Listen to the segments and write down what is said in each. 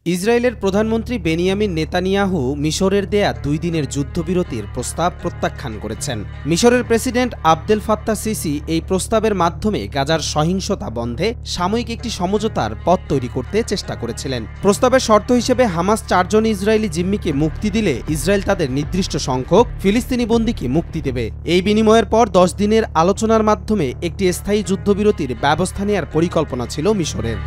ইসরায়েলের প্রধানমন্ত্রী Benjamin Netanyahu মিশরের দেয়া 2 দিনের যুদ্ধবিরতির প্রস্তাব প্রত্যাখ্যান করেছেন। মিশরের প্রেসিডেন্ট আবদেল ফাত্তাহ সিসি এই প্রস্তাবের মাধ্যমে গাজার সহিংসতা বন্ধে সাময়িক একটি সমঝোতার পথ তৈরি করতে চেষ্টা করেছিলেন। প্রস্তাবের শর্ত হিসেবে হামাস 4 জন ইসরায়েলি জিম্মিকে মুক্তি দিলে ইসরায়েল তাদের নির্দিষ্ট সংখ্যক ফিলিস্তিনি বন্দীকে মুক্তি দেবে। এই বিনিময়ের পর 10 দিনের আলোচনার মাধ্যমে একটি স্থায়ী যুদ্ধবিরতির ব্যবস্থা নেওয়ার পরিকল্পনা ছিল মিশরের।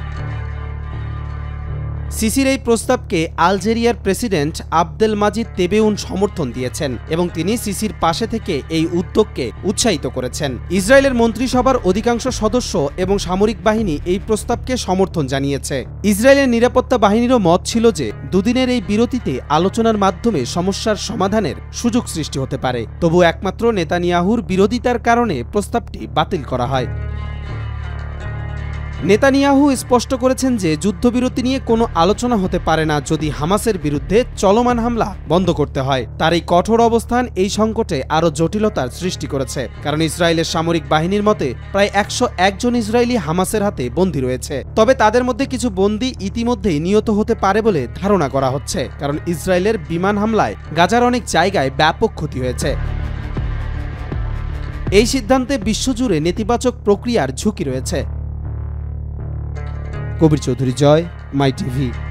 সিসির এই প্রস্তাবকে আলজেরিয়ার প্রেসিডেন্ট আবদেল মাজিদ তেবেউন সমর্থন দিয়েছেন এবং তিনি সিসির পাশে থেকে এই উদ্যোগকে উৎসাহিত করেছেন। ইসরায়েলের মন্ত্রিসভার অধিকাংশ সদস্য এবং সামরিক বাহিনী এই প্রস্তাবকে সমর্থন জানিয়েছে। ইসরায়েলের নিরাপত্তা বাহিনীরও মত ছিল যে দুদিনের এই বিরতিতে আলোচনার মাধ্যমে সমস্যার সমাধানের সুযোগ সৃষ্টি হতে পারে। তবু একমাত্র নেতানিয়াহুর বিরোধিতার কারণে প্রস্তাবটি বাতিল করা হয়। নেতানিয়াহু স্পষ্ট করেছেন যে যুদ্ধবিরতি নিয়ে কোনো আলোচনা হতে পারে না যদি হামাসের বিরুদ্ধে চলমান হামলা বন্ধ করতে হয়। তার এই কঠোর অবস্থান এই সংকটে আরও জটিলতার সৃষ্টি করেছে, কারণ ইসরায়েলের সামরিক বাহিনীর মতে প্রায় 101 জন ইসরায়েলি হামাসের হাতে বন্দী রয়েছে। তবে তাদের মধ্যে কিছু বন্দী ইতিমধ্যেই নিহত হতে পারে বলে ধারণা করা হচ্ছে, কারণ ইসরায়েলের বিমান হামলায় গাজার অনেক জায়গায় ব্যাপক ক্ষতি হয়েছে। এই সিদ্ধান্তে বিশ্বজুড়ে নেতিবাচক প্রক্রিয়ার ঝুঁকি রয়েছে। Kabir Chowdhury, Joy, My TV.